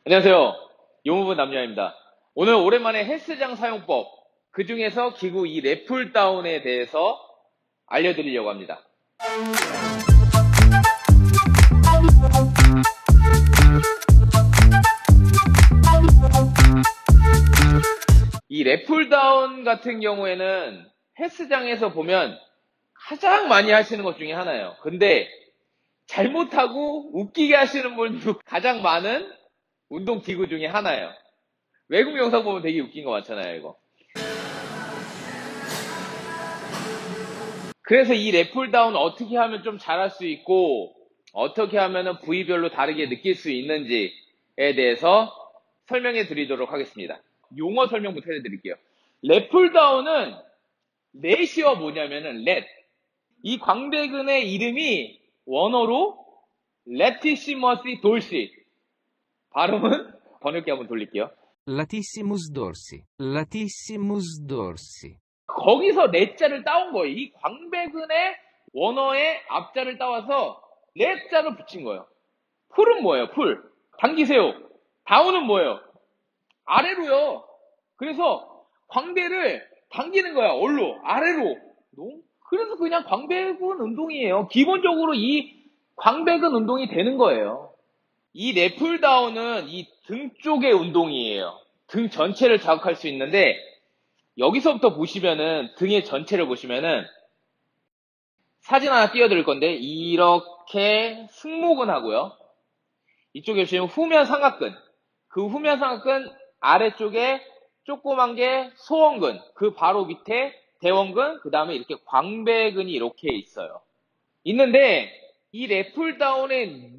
안녕하세요. 용무분 남녀입니다. 오늘 오랜만에 헬스장 사용법, 그 중에서 기구 이 랩풀다운에 대해서 알려드리려고 합니다. 이 랩풀다운 같은 경우에는 헬스장에서 보면 가장 많이 하시는 것 중에 하나예요. 근데 잘못하고 웃기게 하시는 분도 가장 많은 운동 기구 중에 하나예요. 외국 영상 보면 되게 웃긴 거 많잖아요, 이거. 그래서 이 랩풀다운 어떻게 하면 좀 잘할 수 있고 어떻게 하면 부위별로 다르게 느낄 수 있는지에 대해서 설명해 드리도록 하겠습니다. 용어 설명부터 해드릴게요. 랩풀다운은 렛이어 뭐냐면은 렛. 이 광배근의 이름이 원어로 레티시머시 돌시. 발음은 번역기 한번 돌릴게요. Latissimus dorsi. Latissimus dorsi. 거기서 렛자를 따온 거예요. 이 광배근의 원어의 앞자를 따와서 렛자를 붙인 거예요. 풀은 뭐예요? 풀. 당기세요. 다운은 뭐예요? 아래로요. 그래서 광배를 당기는 거야. 어디로? 아래로. 그래서 그냥 광배근 운동이에요. 기본적으로 이 광배근 운동이 되는 거예요. 이 랩풀다운은 이 등 쪽의 운동이에요. 등 전체를 자극할 수 있는데 여기서부터 보시면은 등의 전체를 보시면은 사진 하나 띄워드릴 건데 이렇게 승모근 하고요. 이쪽에 보시면 후면 삼각근. 그 후면 삼각근 아래쪽에 조그만 게 소원근. 그 바로 밑에 대원근. 그 다음에 이렇게 광배근이 이렇게 있어요. 있는데 이 랩풀다운의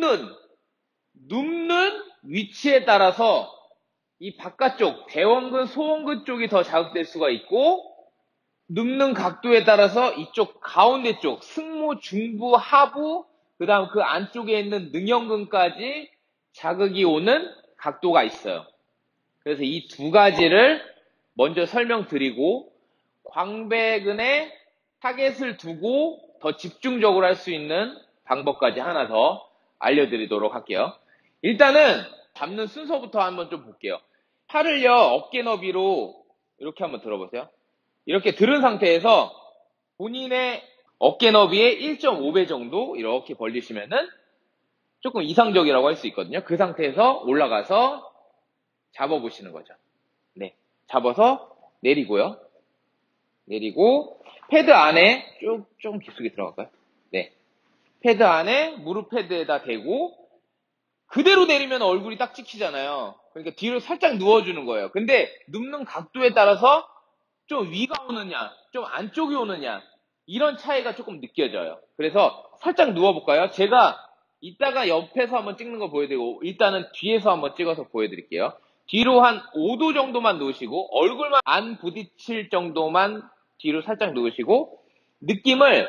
눕는 위치에 따라서 이 바깥쪽 대원근, 소원근 쪽이 더 자극될 수가 있고 눕는 각도에 따라서 이쪽 가운데 쪽 승모, 중부, 하부 그 다음 그 안쪽에 있는 능형근까지 자극이 오는 각도가 있어요. 그래서 이 두 가지를 먼저 설명드리고 광배근에 타겟을 두고 더 집중적으로 할 수 있는 방법까지 하나 더 알려드리도록 할게요. 일단은 잡는 순서부터 한번 좀 볼게요. 팔을요 어깨 너비로 이렇게 한번 들어보세요. 이렇게 들은 상태에서 본인의 어깨 너비의 1.5배 정도 이렇게 벌리시면은 조금 이상적이라고 할 수 있거든요. 그 상태에서 올라가서 잡아보시는 거죠. 네. 잡아서 내리고요. 내리고 패드 안에 조금 깊숙이 들어갈까요? 네. 패드 안에 무릎 패드에다 대고 그대로 내리면 얼굴이 딱 찍히잖아요. 그러니까 뒤로 살짝 누워주는 거예요. 근데 눕는 각도에 따라서 좀 위가 오느냐, 좀 안쪽이 오느냐 이런 차이가 조금 느껴져요. 그래서 살짝 누워볼까요? 제가 이따가 옆에서 한번 찍는 거 보여드리고 일단은 뒤에서 한번 찍어서 보여드릴게요. 뒤로 한 5도 정도만 누우시고 얼굴만 안 부딪힐 정도만 뒤로 살짝 누우시고 느낌을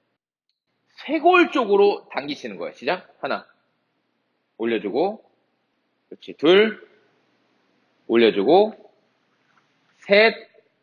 쇄골 쪽으로 당기시는 거예요. 시작. 하나 올려주고 그렇지. 둘 올려주고 셋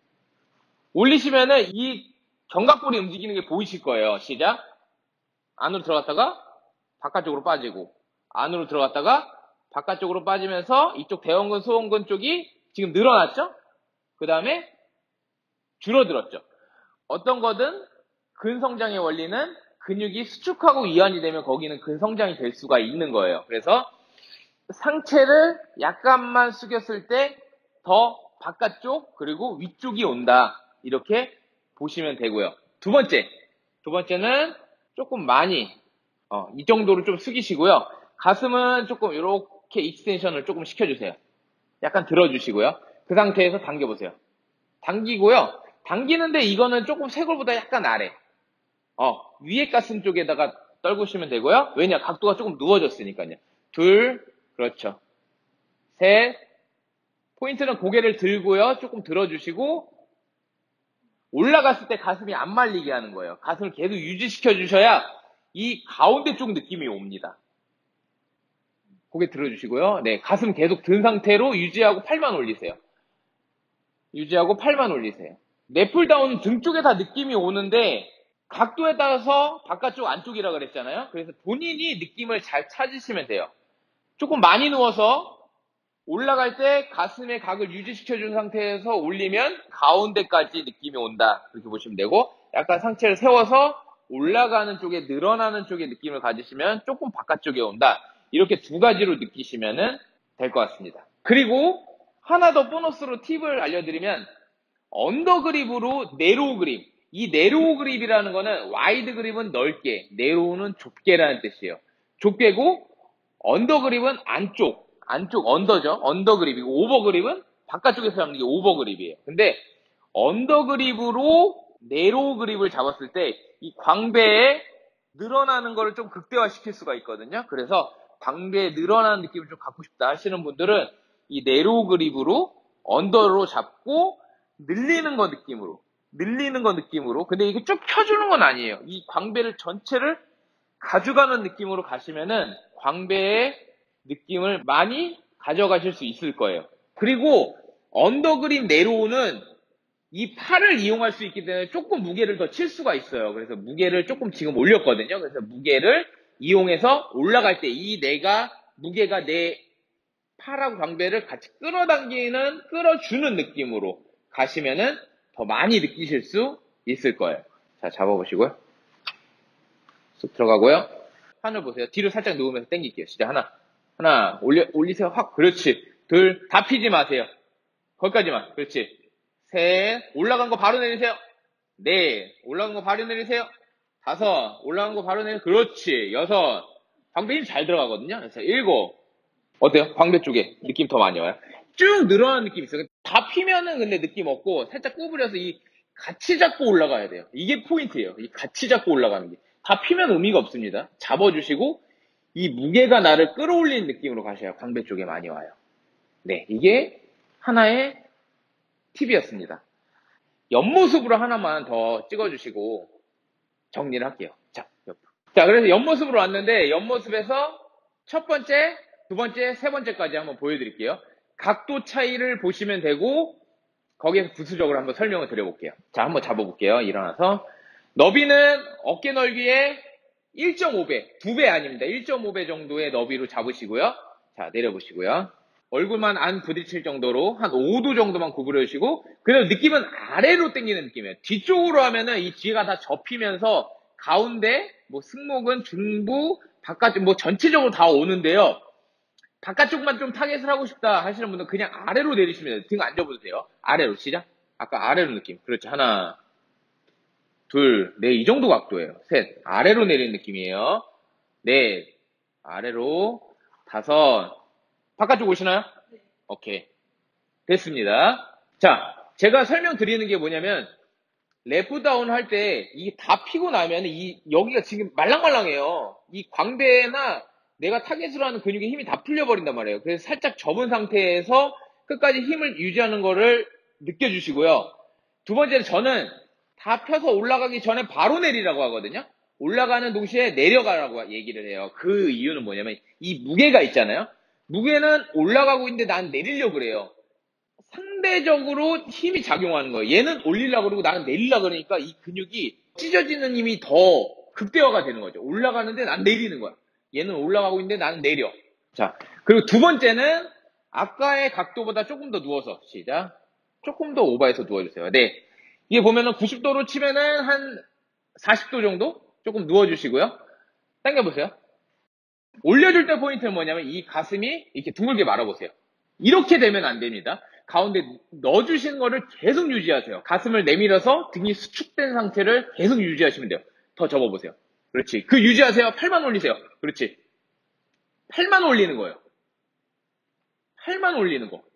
올리시면은 이 견갑골이 움직이는 게 보이실 거예요. 시작. 안으로 들어갔다가 바깥쪽으로 빠지고 안으로 들어갔다가 바깥쪽으로 빠지면서 이쪽 대원근 소원근 쪽이 지금 늘어났죠? 그 다음에 줄어들었죠. 어떤 거든 근성장의 원리는 근육이 수축하고 이완이 되면 거기는 근성장이 될 수가 있는 거예요. 그래서 상체를 약간만 숙였을 때 더 바깥쪽 그리고 위쪽이 온다. 이렇게 보시면 되고요. 두 번째는 조금 많이 이 정도로 좀 숙이시고요. 가슴은 조금 이렇게 익스텐션을 조금 시켜주세요. 약간 들어주시고요. 그 상태에서 당겨보세요. 당기고요. 당기는데 이거는 조금 쇄골보다 약간 아래 위에 가슴 쪽에다가 떨구시면 되고요. 왜냐? 각도가 조금 누워졌으니까요. 둘, 그렇죠. 셋, 포인트는 고개를 들고요. 조금 들어주시고 올라갔을 때 가슴이 안 말리게 하는 거예요. 가슴을 계속 유지시켜 주셔야 이 가운데 쪽 느낌이 옵니다. 고개 들어주시고요. 네, 가슴 계속 든 상태로 유지하고 팔만 올리세요. 유지하고 팔만 올리세요. 랩풀다운은 등 쪽에 다 느낌이 오는데 각도에 따라서 바깥쪽 안쪽이라 그랬잖아요. 그래서 본인이 느낌을 잘 찾으시면 돼요. 조금 많이 누워서 올라갈 때 가슴의 각을 유지시켜준 상태에서 올리면 가운데까지 느낌이 온다. 그렇게 보시면 되고, 약간 상체를 세워서 올라가는 쪽에, 늘어나는 쪽의 느낌을 가지시면 조금 바깥쪽에 온다. 이렇게 두 가지로 느끼시면 될 것 같습니다. 그리고 하나 더 보너스로 팁을 알려드리면, 언더그립으로 네로우 그립. 이 네로우 그립이라는 거는 와이드 그립은 넓게, 네로우는 좁게라는 뜻이에요. 좁게고 언더그립은 안쪽 언더죠. 언더그립이고 오버그립은 바깥쪽에서 잡는 게 오버그립이에요. 근데 언더그립으로 네로우 그립을 잡았을 때 이 광배에 늘어나는 거를 좀 극대화시킬 수가 있거든요. 그래서 광배에 늘어나는 느낌을 좀 갖고 싶다 하시는 분들은 이 네로우 그립으로 언더로 잡고 늘리는 거 느낌으로. 근데 이게 쭉 펴주는 건 아니에요. 이 광배를 전체를 가져가는 느낌으로 가시면은 광배의 느낌을 많이 가져가실 수 있을 거예요. 그리고 언더그립 네로우는 이 팔을 이용할 수 있기 때문에 조금 무게를 더 칠 수가 있어요. 그래서 무게를 조금 지금 올렸거든요. 그래서 무게를 이용해서 올라갈 때 무게가 내 팔하고 광배를 같이 끌어주는 느낌으로 가시면은 더 많이 느끼실 수 있을 거예요. 자, 잡아보시고요. 쑥 들어가고요. 하늘 보세요. 뒤로 살짝 누우면서 당길게요. 시작. 하나, 올리세요. 확. 그렇지. 둘, 다 피지 마세요. 거기까지만. 그렇지. 셋, 올라간 거 바로 내리세요. 넷, 올라간 거 바로 내리세요. 다섯, 올라간 거 바로 내리세요. 그렇지. 여섯, 광배 힘 잘 들어가거든요. 그래서 일곱, 어때요? 광배 쪽에 느낌 더 많이 와요? 쭉 늘어나는 느낌 있어요. 다 피면은 근데 느낌 없고 살짝 구부려서 같이 잡고 올라가야 돼요. 이게 포인트예요. 이 같이 잡고 올라가는 게. 다 피면 의미가 없습니다. 잡아주시고 이 무게가 나를 끌어올리는 느낌으로 가셔야 광배 쪽에 많이 와요. 네, 이게 하나의 팁이었습니다. 옆모습으로 하나만 더 찍어주시고 정리를 할게요. 자, 그래서 옆모습으로 왔는데 옆모습에서 첫 번째, 두 번째, 세 번째까지 한번 보여드릴게요. 각도 차이를 보시면 되고 거기에서 부수적으로 한번 설명을 드려볼게요. 자, 한번 잡아볼게요. 일어나서 너비는 어깨 넓이의 1.5배, 2배 아닙니다. 1.5배 정도의 너비로 잡으시고요. 자, 내려보시고요. 얼굴만 안 부딪힐 정도로 한 5도 정도만 구부려 주시고, 그래도 느낌은 아래로 당기는 느낌이에요. 뒤쪽으로 하면은 이 뒤가 다 접히면서 가운데, 승모근, 중부, 바깥쪽, 전체적으로 다 오는데요. 바깥쪽만 좀 타겟을 하고 싶다 하시는 분은 그냥 아래로 내리시면 돼요. 등 안 접어도 돼요. 아래로, 시작. 아까 아래로 느낌. 그렇죠. 하나, 둘, 넷, 이 정도 각도예요. 셋, 아래로 내리는 느낌이에요. 넷, 아래로, 다섯, 바깥쪽 오시나요? 네. 오케이. 됐습니다. 자, 제가 설명드리는 게 뭐냐면, 랩다운 할 때, 이게 다 피고 나면, 여기가 지금 말랑말랑해요. 이 광배나 내가 타겟으로 하는 근육의 힘이 다 풀려버린단 말이에요. 그래서 살짝 접은 상태에서 끝까지 힘을 유지하는 거를 느껴주시고요. 두 번째는 저는 다 펴서 올라가기 전에 바로 내리라고 하거든요. 올라가는 동시에 내려가라고 얘기를 해요. 그 이유는 뭐냐면, 이 무게가 있잖아요. 무게는 올라가고 있는데 난 내리려고 그래요. 상대적으로 힘이 작용하는 거예요. 얘는 올리려고 그러고 나는 내리려고 그러니까 이 근육이 찢어지는 힘이 더 극대화가 되는 거죠. 올라가는데 난 내리는 거야. 얘는 올라가고 있는데 나는 내려. 자, 그리고 두 번째는 아까의 각도보다 조금 더 누워서, 시작. 조금 더 오버해서 누워주세요. 네. 이게 보면은 90도로 치면은 한 40도 정도? 조금 누워주시고요. 당겨보세요. 올려줄 때 포인트는 뭐냐면 이 가슴이 이렇게 둥글게 말아보세요. 이렇게 되면 안 됩니다. 가운데 넣어주신 거를 계속 유지하세요. 가슴을 내밀어서 등이 수축된 상태를 계속 유지하시면 돼요. 더 접어보세요. 그렇지. 그 유지하세요. 팔만 올리세요. 그렇지. 팔만 올리는 거예요. 팔만 올리는 거.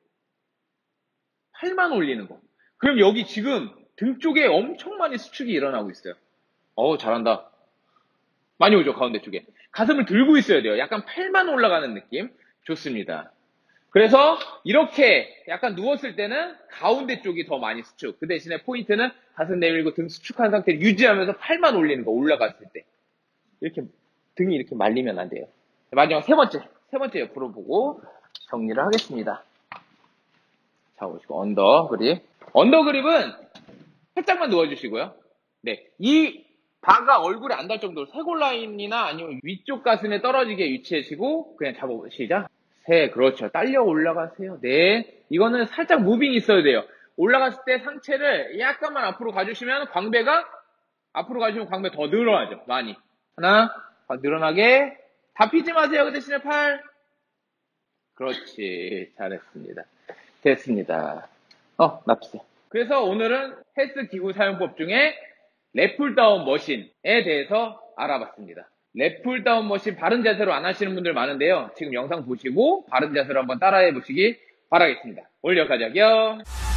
팔만 올리는 거. 그럼 여기 지금 등 쪽에 엄청 많이 수축이 일어나고 있어요. 잘한다. 많이 오죠, 가운데 쪽에. 가슴을 들고 있어야 돼요. 약간 팔만 올라가는 느낌. 좋습니다. 그래서 이렇게 약간 누웠을 때는 가운데 쪽이 더 많이 수축. 그 대신에 포인트는 가슴 내밀고 등 수축한 상태를 유지하면서 팔만 올리는 거, 올라갔을 때. 이렇게 등이 이렇게 말리면 안 돼요. 마지막 세 번째 옆으로 보고 정리를 하겠습니다. 자, 보시고 언더그립. 언더그립은 살짝만 누워주시고요. 네, 이 바가 얼굴에 안 닿을 정도로 쇄골 라인이나 아니면 위쪽 가슴에 떨어지게 위치해시고 그냥 잡아보시죠. 시작. 세, 그렇죠. 딸려 올라가세요. 네. 이거는 살짝 무빙이 있어야 돼요. 올라갔을 때 상체를 약간만 앞으로 가주시면 광배가, 앞으로 가주시면 광배 더 늘어나죠. 많이. 하나, 늘어나게. 다 피지 마세요. 그 대신에 팔. 그렇지. 잘했습니다. 됐습니다. 납세. 그래서 오늘은 헬스 기구 사용법 중에 랩풀다운 머신에 대해서 알아봤습니다. 랩풀다운 머신 바른 자세로 안 하시는 분들 많은데요. 지금 영상 보시고 바른 자세로 한번 따라해 보시기 바라겠습니다. 오늘 여기까지 할게요.